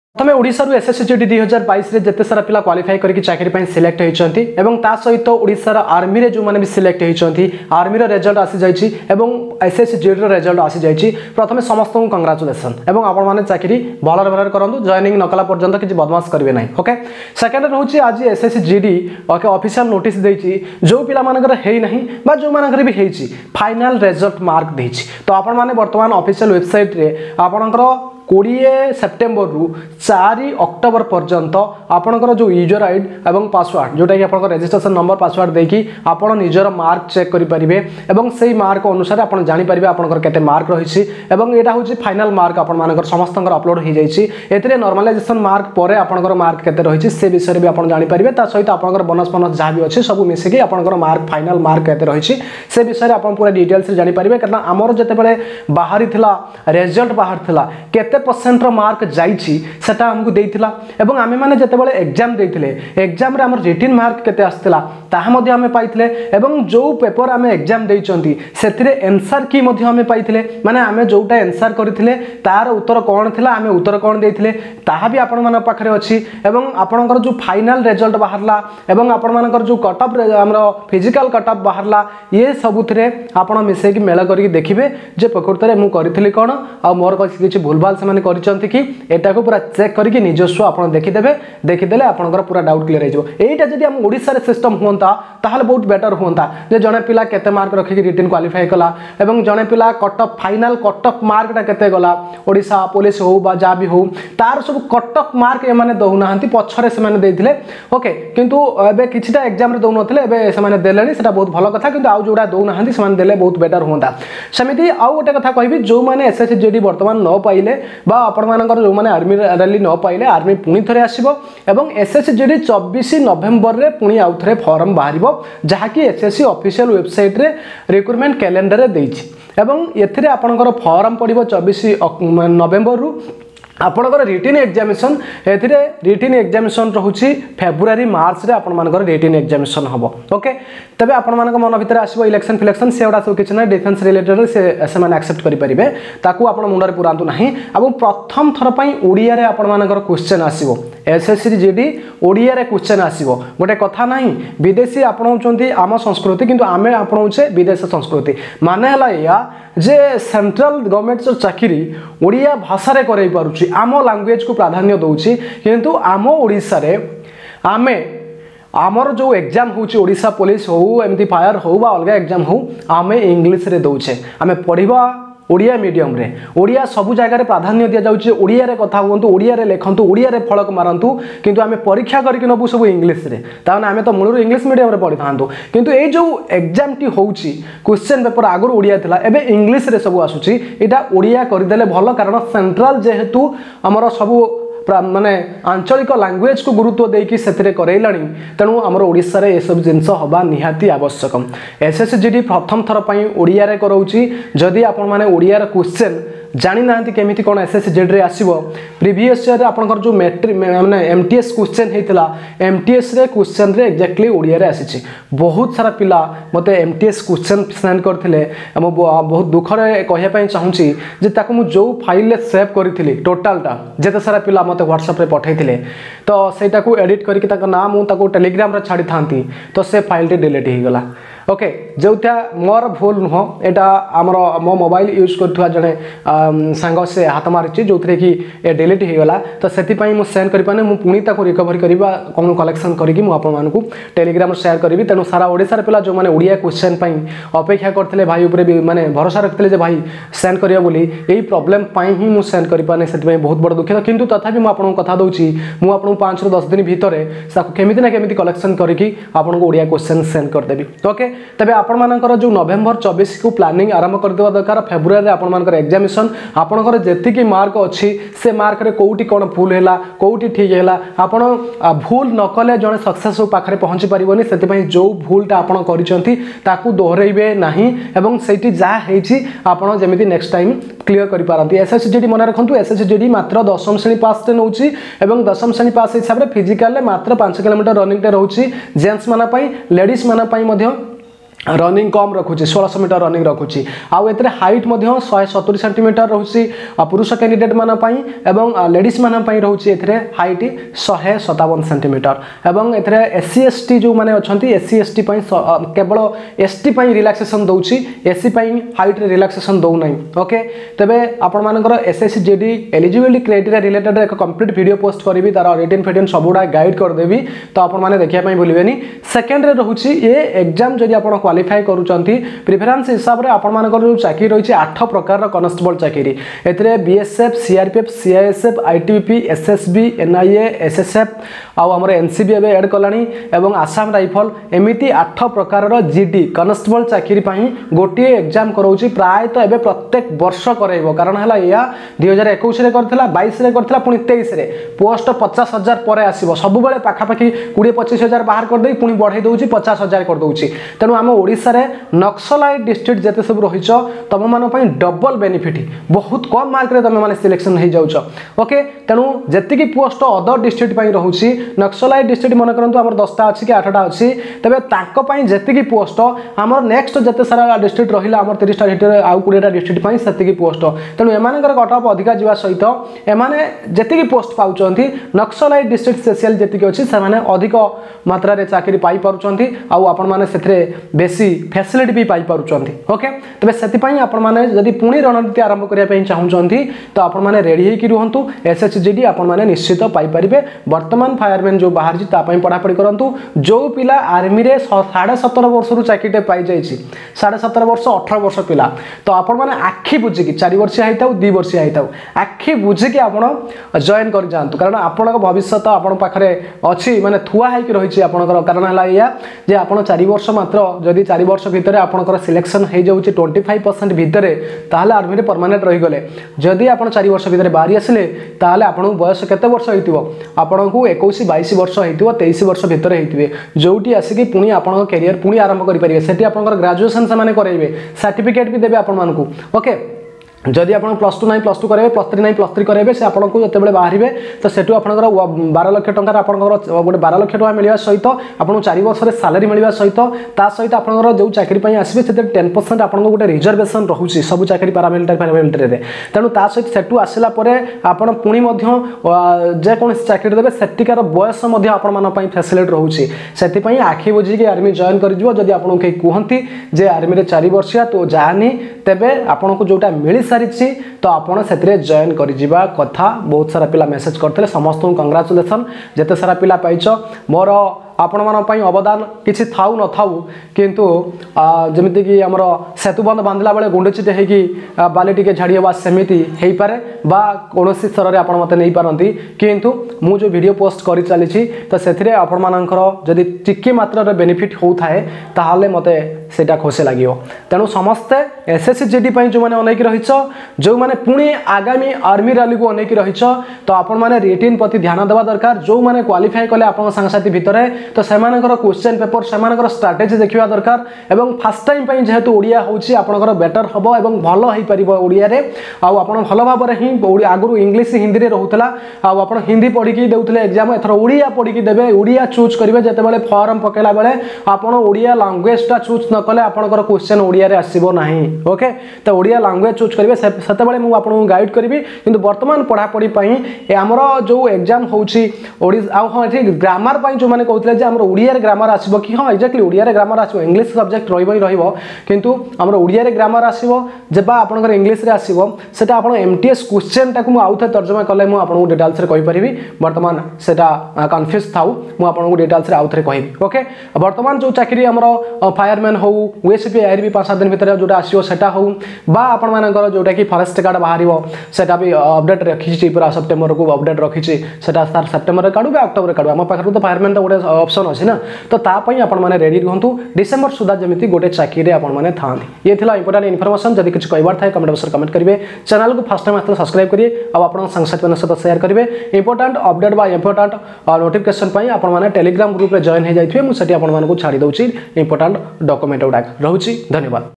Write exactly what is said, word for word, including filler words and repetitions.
प्रथम ओडिशा रु SSC GD दुई हजार बाईस रे जते सारा पिला क्वालिफाई करके चाकरी पई सिलेक्ट होइचंती एवं ता सहित ओडिशा रा आर्मी रे जो माने भी सिलेक्ट होइचंती आर्मी रो रिजल्ट आसी जाईची एवं एसएससी जीडी रो रिजल्ट आसी जाईची प्रथम समस्त को कांग्रेचुलेशन एवं आपण माने चाकरी भलर भलर करंतु जॉइनिंग नकला पर्यंत किछि बदमाश करबे नाही ओके। सेकंड रहउची आज SSC GD okay official notice देईची जो पिला मानकर हेई नाही बा जो मानकर भी हेईची फाइनल रिजल्ट मार्क देईची। तो आपण माने वर्तमान ऑफिशियल वेबसाइट रे आपनकर बीस सेप्टेम्बर रु चार अक्टोबर पर्यंत आपनकर जो यूजर आईडी एवं पासवर्ड जोटा कि आपनकर रजिस्ट्रेशन नंबर पासवर्ड देकी आपण निजर मार्क चेक करि परिबे एवं सेही मार्क अनुसार आपण जानि परिबे आपनकर केते मार्क रहिछि एवं एटा होछि फाइनल मार्क आपण मानकर समस्तंकर अपलोड हो जाइछि। एतरे नॉर्मलाइजेशन मार्क परे आपनकर मार्क केते रहिछि से विषय भी आपण जानि परिबे ता सहित आपनकर बोनस बोनस जहा भी अछि सब मिसे कि आपनकर मार्क फाइनल मार्क केते रहिछि से विषय आपण पूरा डिटेल्स जानि परिबे कारण हमर जते बेले बाहरी थिला रिजल्ट बाहर थिला केते परसेंट रो मार्क जाइछि सेटा हमकु देइथिला एवं आमे माने जते बेले एग्जाम देइथिले एग्जाम रे हमर रिटन मार्क केते आस्थिला ताहा मध्ये हमें पाइथिले एवं जो पेपर आमे एग्जाम देइचंती सेथिरे आंसर की मध्ये हमें पाइथिले माने आमे जोटा आंसर करिथिले तार उत्तर कोन थिला आमे उत्तर कोन देइथिले ताहा भी आपण माने पाखरे अछि एवं आपनकर जो फाइनल रिजल्ट बाहरला एवं आपण मानकर जो कट ऑफ हमरो फिजिकल कट ऑफ बाहरला ये सबुथरे आपण मिसे कि मेल करी देखिबे जे प्रकृतरे मु करिथिली कोन आ मोर किछि भूलभाल से माने करिचंती कि एटा को पूरा चेक करके निजस्व आपण देखिदेबे देखिदेले आपनकर पूरा डाउट क्लियर हो जाबो। एटा जदी हम ओडिसा रे सिस्टम होंता ताहले बहुत बेटर होंता जे जने पिला केते मार्क रखि कि रिटन क्वालिफाई कला एवं जने पिला cut off final cut off mark ता केते गला ओडिसा पुलिस हो बा जा भी हो तार सब कट ऑफ मार्क ए माने दउ नाहंती पछरे से माने देथिले ओके किंतु एबे किछिटा एग्जाम रे दउ नथिले एबे से माने देलेनी सेटा बहुत भलो कथा किंतु आउ जोडा दउ नाहंती से माने देले बहुत बेटर होंता। समिति आउ गोटे कथा कहबी जो माने एसएससी जीडी वर्तमान न पाइले बा आपण मानकर जो माने आर्मी रैली न पाइले आर्मी पुणी थरे आसीबो एवं एसएससी जीडी चौबीस नवेम्बर रे पुणी आउ थरे फॉर्म बाहरिबो जहा कि एसएससी ऑफिशियल वेबसाइट रे रिक्रूटमेंट कैलेंडर रे देइछि एवं एथिरे आपनकर फॉर्म पडिबो चौबीस नवेम्बर रु आपनकर रिटन एग्जामिनेशन एथिरे रिटन एग्जामिनेशन रहुछि फेब्रुआरी मार्च रे आपण मानकर रिटन एग्जामिनेशन हबो ओके। तबे आपण मानक मन भितर आसीबो इलेक्शन फिलेक्शन सेवडा सब किछ ना डिफेंस रिलेटेड से से माने एक्सेप्ट करि परिबे ताकू आपण मुंडर पुरांतु नाही एवं प्रथम थर पई ओडिया रे आपण मानकर क्वेश्चन आसीबो एसएससी जीडी ओडिया रे क्वेश्चन आसीबो गोटे कथा नाही विदेशी आपणौचंती आम संस्कृति किंतु आमे आपणौचे विदेश संस्कृति माने हला या जे सेंट्रल गवर्नमेंट जो चाकरी ओडिया भाषा रे करै पारुची आम लैंग्वेज को प्राधान्य दउची किंतु आम ओडिसा रे आमे आमर जो एग्जाम होची ओडिसा पुलिस हो एमती फायर हो बा अलगा एग्जाम हो आमे इंग्लिश रे दउछे आमे पढिबा ओडिया मीडियम रे ओडिया सबु जगह रे प्राधान्य दिया जाउची ओडिया रे कथा होंतु ओडिया रे लेखंतु ओडिया रे फलक मारंतु किंतु आमे परीक्षा करके नबु सब इंग्लिश रे ताने आमे तो मूलर इंग्लिश मीडियम रे पढि थांतु किंतु ए जो एग्जाम टी होउची क्वेश्चन पेपर आगुर ओडिया थिला एबे इंग्लिश रे सब आसुची एटा ओडिया कर देले भलो कारण सेंट्रल जेहेतु हमर सब माने आंचलिक लैंग्वेज को गुरुत्व देकी सेतिरे करैलाणी तेणु हमर ओडिसा रे ए सब जिंस हबा निहाती आवश्यक। एसएससी जीडी प्रथम थर पई ओडिया रे करौची जदी आपण माने ओडिया रे क्वेश्चन जानि नांती केमिति कोन एसएससी जीडी रे आसीबो प्रीवियस ईयर रे आपनकर जो मैट्रिक माने एमटीएस क्वेश्चन हेतिला एमटीएस रे क्वेश्चन रे एक्जेक्टली ओडिया रे आसीची बहुत सारा पिला मते एमटीएस क्वेश्चन सेंड करथिले हम बहुत दुख रे कहिया पई चाहूची जे ताको मु जो फाइल ले सेव करथिली टोटलटा जेते सारा पिला मते व्हाट्सएप रे पठाइथिले तो सेटा को एडिट करके ताको नाम मु ताको टेलीग्राम रे छाडी थांती तो से फाइल टे डिलीट हे गला ओके जोथा मोर भूल नुह एटा हमर मो मोबाइल यूज करथुआ जने संग से हाथ मारिछि जोथरे कि ए डिलीट हे गला तो सेति पई मु सेंड करि पाने मु पुनी ताको रिकवर करबा कोन कलेक्शन करिकि मु आपन मानकु टेलीग्राम शेयर करबी तेनु सारा ओडिसा रे पिला जो माने ओडिया क्वेश्चन पई अपेक्षा करथिले भाई ऊपर भी माने भरोसा रखथिले जे भाई सेंड करिया बोली एई प्रॉब्लम पई ही मु सेंड करि पाने सेति पई बहुत बड़ दुखित किंतु तथापि मु आपन कथा दउछि मु आपन पाँच रु दस दिन भितरे साको केमिति ना केमिति कलेक्शन करिकि आपन को ओडिया क्वेश्चन सेंड कर देबी ओके। तबे आपण मानकर जो नवेम्बर चौबीस को प्लानिंग आरंभ कर देवा दरकार फेब्रुआरी रे आपण मानकर एग्जामिनेशन आपनकर जेति की मार्क अछि से मार्क रे कोउटी कोन भूल हैला कोउटी ठीक हैला आपण भूल न कले जने सक्सेस पाखरे पहुंची परिबोनी सेति पई जो भूलटा आपण करिसंती ताकू दोहरेबे नाही एवं सेति जा हेछि आपण जेमिति नेक्स्ट टाइम क्लियर करि पारंती। एसएससी जीडी मन रखंतु एसएससी जीडी मात्र दशम श्रेणी पास ते नउची एवं दशम श्रेणी पास हिसाब रे फिजिकल ले मात्र पाँच किलोमीटर रनिंग ते रहउची जेंट्स माना पई लेडीज माना पई मध्य रनिंग कम रखुची षोलश मीटर रनिंग रखुची आउ एतरे हाइट मध्य शहे सतुरी सेंटीमीटर रहुची पुरुष कैंडिडेट मान पई एवं लेडीज मान पई रहुची एथरे हाइट शहे सतावन सेंटीमीटर एवं एथरे एससी एसटी जो माने अछंती एससी एसटी पई केवल एसटी पई रिलैक्सेशन दउची एससी पई हाइट रे रिलैक्सेशन दउ नै ओके तबे आपण मानकर SSC GD eligibility criteria related एक कंप्लीट वीडियो पोस्ट करबी तार रिटन फिटन सबुडा गाइड कर देबी तो आपण माने देखिया पई भूलिबेनी सेकंड रे रहुची ए एग्जाम जदि आपण क्वालिफाई करूचंती प्रिफरेंस हिसाब रे आपण मानकर जो चाकरी रहिछि आठ प्रकार रो कांस्टेबल चाकरी एतरे BSF CRPF CISF ITBP SSB NIA SSF आउ हमर एनसीबी एबे ऐड कलानी एवं आसाम राइफल एमिति आठ प्रकार रो जीडी कांस्टेबल चाकरी पई गोटी एग्जाम करौछि प्राय तो एबे प्रत्येक वर्ष करैबो कारण हला या दो हज़ार इक्कीस रे करथिला बाईस रे करथिला पुनी तेईस रे पोस्ट पचास हजार परे आसीबो सब बेले पाखा पाखी बीस पच्चीस हजार बाहर कर देई पुनी बढ़ाई दउछि पचास हजार कर दउछि तेनु हम ओडिसा रे नक्सलाइट डिस्ट्रिक्ट जते सब रहिछ तम मान पई डबल बेनिफिट बहुत कम मार्क रे तमे माने सिलेक्शन हो जाउछ ओके तेनु जति की पोस्ट अदर डिस्ट्रिक्ट पई रहुछि नक्सलाइट डिस्ट्रिक्ट मन करंतु हमर दस टा अछि कि आठ टा अछि तबे ताको पई जति की पोस्ट हमर नेक्स्ट जते सारा डिस्ट्रिक्ट रहिला हमर तीस टा हिटर आउ बीस टा डिस्ट्रिक्ट पई सति की पोस्ट तेनु एमानकर कट ऑफ अधिका जीवा सहित एमाने जति की पोस्ट पाउचंती नक्सलाइट डिस्ट्रिक्ट स्पेशल जति की अछि से माने अधिक मात्रा रे चाकरी पाई पारुचंती आउ आपण माने सेथरे बेसी फैसिलिटी भी पाई पारुचंती ओके तबे सेति पई आपण माने जदि पुणी रणनीति आरंभ करिया पई चाहुचंती तो आपण माने रेडी हेकि रहंतु एसएसजीडी आपण माने निश्चित पाई परिबे वर्तमान फायरमैन जो बाहर जी ता पई पढ़ा पढ़ी करंतु जो पिला आर्मी रे साढ़े सतर वर्ष रु चाकरीटे पाई जाईछि साढ़े सतर वर्ष अठारह वर्ष पिला तो आपण माने आखि बुझी कि चार वर्ष आइताउ दो वर्ष आइताउ आखि बुझी कि आपण जॉइन कर जानतु कारण आपण भविष्य तो आपण पाखरे अछि माने थुआ हेकि रहिछि आपण कारण हला या जे आपण चार वर्ष मात्र जदि चार वर्ष भितर आपनकर सिलेक्शन हो जाउछि पच्चीस परसेंट भितर ताहले आर्मी रे परमानेंट रही गले जदि आपण चार वर्ष भितर बाहरी आसिले ताहले आपन बयस केते वर्ष होइतिबो आपन को इक्कीस बाईस वर्ष होइतिबो तेईस वर्ष भितर होइतिबे जोटी आसिकी पुनी आपन करियर पुनी आरंभ करि परिबे सेठी आपनकर ग्रेजुएशन से माने करैबे सर्टिफिकेट भी देबे आपन मानकू ओके जदि आप प्लस टू ना प्लस टू करेंगे प्लस थ्री ना प्लस थ्री करेंगे से आपको जो बाहर तो सेठू आप बारह लाख टकर आप गोटे बारह लाख टका मिलवा सहित आपको चार वर्ष सैलरी मिलवा सहित ता सहित आप जो चाकरी आसवे से टेन परसेंट आपको गोटे रिजर्वेशन रोचे सब चाकरी पारामिलिटारी पारामिलिटारी तेणु ता सहित सेठू आसला आप पुणी जेकोसी चाकरी देवे सेटिकार बयस आपण फैसिलिटी रोचे से आखि बुझी आर्मी जॉइन कर जदि आपको कहीं कहती जे आर्मी चार वर्षिया तो जानी तेबे आपको जोटा मिल सारी तो आपड़ से जॉइन कर कथा बहुत सारा पिला मेसेज करते समस्त कंग्राचुलेसन जेते सारा पिला पाइच मोर आपण मान अवदान किसी थाउ न थाउ किंतु जमिति कि हमर सेतुबंध बांधला बेले गुंडचिटे हेकी बाली टिके झाड़ीबा सेमिति हेई पारे बा कोनोसी स्तर रे आपण मते नै पारंती किंतु मु जो वीडियो पोस्ट करि चलीछि तो सेथिरे आपण मानकर जदि टिके मात्रा रे बेनिफिट हो थाए ताहाले मते सेटा खुशी लागियो तेणु समस्ते एसएससी जीडी पई जो माने अनेक रहिछ जो माने पुणी आगामी आर्मी रैली को अनेक रहिछ तो आपण माने रिटिन प्रति ध्यान देवा दरकार जो माने क्वालिफाई कले आपण संगसाथी भितरे तो सेमानकर क्वेश्चन पेपर सेमानकर स्ट्रैटेजी देखिबा दरकार एवं फर्स्ट टाइम पई जेहेतु ओडिया होची आपनकर बेटर हबो एवं भलो हेई परिबो ओडिया रे आ आपण भलो भाबरे ही आगुरु इंग्लिश हिंदी रे रहउतला आ आपण हिंदी पढी की देउतले एग्जाम एथर ओडिया पढी की देबे ओडिया चूज करिवे जते बेले फॉर्म पकेला बेले आपण ओडिया लैंग्वेज टा चूज न कले आपनकर क्वेश्चन ओडिया रे आसीबो नाही ओके तो ओडिया लैंग्वेज चूज करिवे सेते बेले मु आपन गाइड करिवि किंतु वर्तमान पढा पढी पई ए हमरो जो एग्जाम होची ओडिस आ हां एठी ग्रामर पई जो माने कहउतले जे हमरो ओडिया रे ग्रामर आसीबो कि हां एक्जेक्टली ओडिया रे ग्रामर आसीबो इंग्लिश सब्जेक्ट रहिबो ही रहिबो किंतु हमरो ओडिया रे ग्रामर आसीबो जेबा आपनकर इंग्लिश रे आसीबो सेटा आपण एमटीएस क्वेश्चन टाकु मु आउथे तर्जुमा कले मु आपन डिटेल्स रे कहि परिबि वर्तमान सेटा कंफ्यूज थाउ मु आपन डिटेल्स रे आउथे कहिबि ओके वर्तमान जो चाकरी हमरो फायरमैन हो ओएसपी आईआरबी पांच सात दिन भीतर जोटा आसीबो सेटा हो बा आपण मानकर जोटा कि फॉरेस्ट गार्ड बाहरिबो सेटा भी अपडेट रखिछि पूरा सितंबर को अपडेट रखिछि सेटा सर सितंबर रे काडू बा अक्टोबर रे काडू हम पाखर तो फायरमैन तो गोटे ऑप्शन अछि ना तो ता पई आपण माने रेडी रहंतु डिसेंबर सुधा जमिति गोटे चाकरी रे आपण माने थांती ये थिला इंपोर्टेंट इन्फॉर्मेशन जदि कुछ कहबार थाए कमेंट बॉक्स रे कमेंट करिवे चैनल को फर्स्ट टाइम आते सब्सक्राइब करिए और आपण संगसाथी मन सहित शेयर करिवे इंपोर्टेंट अपडेट बा इंपोर्टेंट नोटिफिकेशन पई आपण माने टेलीग्राम ग्रुप रे जॉइन हे जाइथिबे मु सेठी आपण माने को छाडी दउची इंपोर्टेंट डॉक्यूमेंट उडा रहउची धन्यवाद।